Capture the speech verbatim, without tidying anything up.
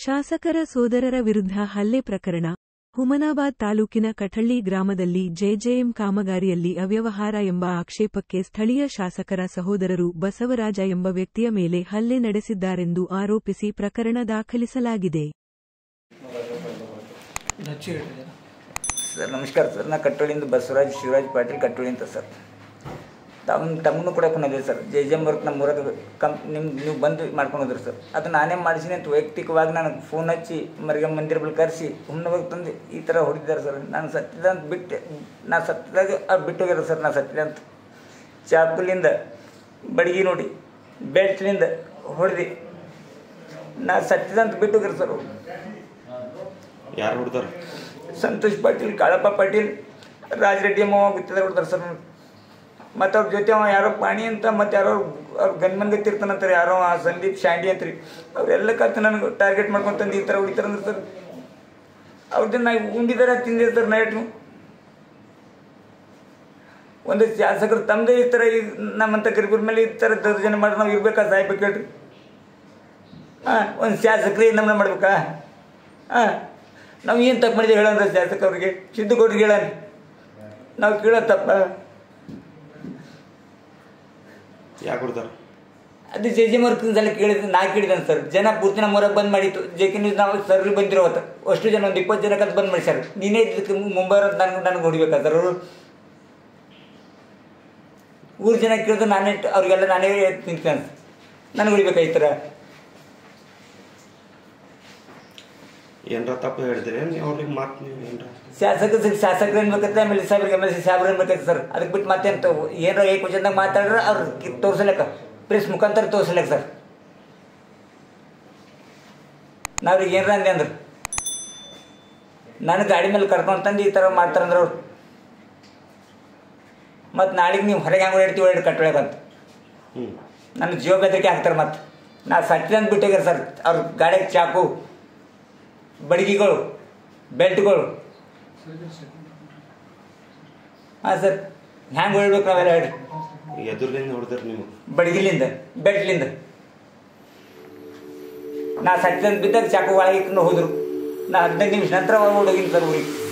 ಶಾಸಕರ ಸೋದರರ ವಿರುದ್ಧ ಹಲ್ಲೆ ಪ್ರಕರಣ ಹುಮನಾಬಾದ್ ತಾಲೂಕಿನ ಕಠಳ್ಳಿ ಗ್ರಾಮದಲ್ಲಿ ಜೆಜೆಎಂ ಕಾಮಗಾರಿಯಲ್ಲಿ ಅವ್ಯವಹಾರ ಎಂಬ ಆಕ್ಷೇಪಕ್ಕೆ ಸ್ಥಳೀಯ ಶಾಸಕರ ಸಹೋದರರು ಬಸವರಾಜ ಎಂಬ ವ್ಯಕ್ತಿಯ ಮೇಲೆ ಹಲ್ಲೆ ನಡೆಸಿದ್ದಾರೆಂದು ಆರೋಪಿಸಿ ಪ್ರಕರಣ ದಾಖಲಿಸಲಾಗಿದೆ. ಸರ್ ನಮಸ್ಕಾರ ಸರ್, ನಾ ಕಟ್ಟೋಳಿಂದ ಬಸವರಾಜ್ ಶಿವರಾಜ್ ಪಾಟೀಲ್ ಕಟ್ಟೋಳಿ ಅಂತ ಸರ್. ತಮ್ಮ ತಮ್ಮನ್ನು ಕೂಡ ಕೊಂಡಿದ್ದೆ sir. J J M work ನಮ್ಮ ಊರಾಗ ಕಂ ನಿಮ್ಮ ನೀವು ಬಂದು ಮಾಡ್ಕೊಂಡಿದ್ರಿ ಸರ್. ಅದು ನಾನೇ ಮಾಡಿಸಿನಿ ಅಂತ ವೈಯಕ್ತಿಕವಾಗಿ ನನಗೆ ಫೋನ್ ಹಚ್ಚಿ ಮರಿಗೆ ಮಂದಿರ ಬಳಿ ಕರೆಸಿ ಹುಮ್ನವಾಗ ತಂದು ಈ ಥರ ಹೊಡಿದ್ದಾರೆ ಸರ್. ನಾನು ಸತ್ತಿದ ಅಂತ ಬಿಟ್ಟೆ, ನಾ ಸತ್ತಿದಾಗ ಅವ್ರು ಬಿಟ್ಟು ಹೋಗ್ಯಾರ ಸರ್. ನಾ ಸತ್ತಿದೆ ಅಂತ ಚಾಕುಲಿಂದ ಬಡಗಿ ನೋಡಿ ಬೆಲ್ಟ್ಲಿಂದ ಹೊಡೆದು ನಾ ಸತ್ತಿದ ಅಂತ ಬಿಟ್ಟು ಹೋಗ್ಯಾರ ಸರ್. ಯಾರು ಹೊಡ್ತಾರೆ? ಸಂತೋಷ್ ಪಾಟೀಲ್, ಕಾಳಪ್ಪ ಪಾಟೀಲ್, ರಾಜ್ ರೆಡ್ಡಿ ಅಮ್ಮ ಗೊತ್ತಿದ್ದಾರೆ ಹೊಡ್ತಾರೆ ಸರ್. ಮತ್ತು ಅವ್ರ ಜೊತೆ ಅವ ಯಾರೋ ಪಾಣಿ ಅಂತ ಮತ್ತು ಯಾರೋ ಅವ್ರು ಗನ್ಮನ್ ಗತ್ತಿರ್ತಾನಂತಾರೆ, ಯಾರೋ ಆ ಸಂದೀಪ್ ಶಾಂಡಿ ಅಂತ ರೀ. ಅವರೆಲ್ಲ ಕತ್ತು ನನಗೆ ಟಾರ್ಗೆಟ್ ಮಾಡ್ಕೊಂತಂದು ಈ ಥರ ಹೊಡಿತಾರಂದ್ರೆ ಸರ್. ಅವ್ರದ್ದು ನಾ ಉಂಡಿದಾರ ತಿಂದಿದೆ ಸರ್. ನೈಟು ಒಂದು ಶಾಸಕರು ತಮ್ಮದೇ ಈ ಥರ ಈ ನಮ್ಮಂಥ ಗರಿಬರ ಮೇಲೆ ಈ ಥರ ದರ್ಜನೆ ಮಾಡಿ ನಾವು ಇರ್ಬೇಕಾ ಸಾಯ್ಬೇಕು ಹೇಳ್ರಿ? ಹಾಂ, ಒಂದು ಶಾಸಕರೇ ನಮ್ಮನ್ನ ಮಾಡ್ಬೇಕಾ? ಹಾಂ, ನಾವು ಏನು ತಪ್ಪು ಮಾಡಿದ್ದೇವೆ ಹೇಳಂದ್ರೆ ಶಾಸಕವ್ರಿಗೆ ಸಿದ್ದುಗೌಡ್ರಿಗೆ ಹೇಳ ನಾವು ಕೇಳೋ ತಪ್ಪ? ಯಾಕೆ ಕೊಡ್ತಾರೆ? ಅದು ಜೆ ಜೆ ಮರ್ಕಲ್ಲಿ ಕೇಳಿದ್ರೆ ನಾ ಕೇಳಿದ್ದಾನೆ ಸರ್. ಜನ ಪೂರ್ತಿ ನಮ್ಮ ಊರಾಗ ಬಂದ್ ಮಾಡಿತ್ತು. ಜೆ ಕೆ ನ್ಯೂಸ್ ನಾವು ಸರ್ರಿ ಬಂದಿರೋ ಅವತ್ತು ಅಷ್ಟು ಜನ ಒಂದು ಇಪ್ಪತ್ತು ಜನಕ್ಕೆ ಬಂದ್ ಮಾಡಿ ಸರ್. ನೀನೇ ಇದಕ್ಕೆ ಮುಂಬೈ ನನಗೆ ನನಗೆ ಹೊಡಿಬೇಕಾ ಸರ್? ಅವರು ಊರು ಜನ ಕೇಳಿದ್ರೆ ನಾನೇ ಅವ್ರಿಗೆಲ್ಲ ನಾನೇ ನಿಂತ್ಕೊಂಡು ನನಗೆ ಹೊಡಿಬೇಕಾ ಈ ಥರ? ಏನರ ತಪ್ಪು ಹೇಳ್ತೀರಿ ಅವ್ರಿಗೆ ಮಾತು ನೀವು ಏನರ ಶಾಸಕ ಶಾಸಕರು ಏನ್ಬೇಕತ್ತೆ, ಎಮ್ ಎಲ್ ಎ ಸಾಹೇಬ್ರಿಗೆ ಎಮ್ ಎಲ್ ಸಿ ಸಾಹೇಬ್ರು ಏನ್ಬೇಕೈತೆ ಸರ್. ಅದಕ್ಕೆ ಬಿಟ್ಟು ಮತ್ತೆ ಅಂತ ಏನಾರ ಏಕ ವಚನದಾಗ ಮಾತಾಡ್ರೆ ಅವ್ರು ತೋರಿಸ್ಲಕ್ಕ ಪ್ರೆಸ್ ಮುಖಾಂತರ ತೋರಿಸ್ಲಕ್ಕ ಸರ್. ನಾವ್ರಿಗೆ ಏನಾರ ಅಂದೆ ಅಂದ್ರೆ ನನ್ನ ಗಾಡಿ ಮೇಲೆ ಕರ್ಕೊಂಡು ತಂದು ಈ ಥರ ಮಾಡ್ತಾರಂದ್ರೆ ಅವ್ರು. ಮತ್ತು ನಾಳೆಗೆ ನೀವು ಹೊರಗೆ ಹೆಂಗೆ ಹೇಳ್ತೀವಿ ಹೇಳಿ ಕಟ್ಟೊಳಗಂತ ನನ್ನ ಜೀವ ಬೆದರಿಕೆ ಹಾಕ್ತಾರೆ. ಮತ್ತು ನಾ ಸಟ್ಟಿದಂತ ಬಿಟ್ಟೋಗ್ಯಾರ ಸರ್. ಅವ್ರ ಗಾಡಿಗೆ ಚಾಕು, ಬಡಗಿಗಳು, ಬೆಲ್ಟ್ಗಳು. ಹಾಂ ಸರ್, ಹ್ಯಾಂಗೆ ಹೊಳ್ಬೇಕು ನಾವೆಲ್ಲ ಹೇಳಿ? ಎದುರ್ಲಿಂದ ಹೊಡೆದ್ರೆ ನೀವು? ಬಡಗಿಲಿಂದ, ಬೆಲ್ಟ್ಲಿಂದ. ನಾ ಸತ್ತಿದಂತ ಬಿದ್ದಾಗ ಚಾಕು ಒಳಗೆ ಇಟ್ಕೊಂಡು ಹೋದ್ರು. ನಾ ಹದಿನೈದು ನಿಮಿಷ ನಂತರ ಒಳಗೆ ಹೋಗಿನಿ ಸರ್ ಊರಿಗೆ.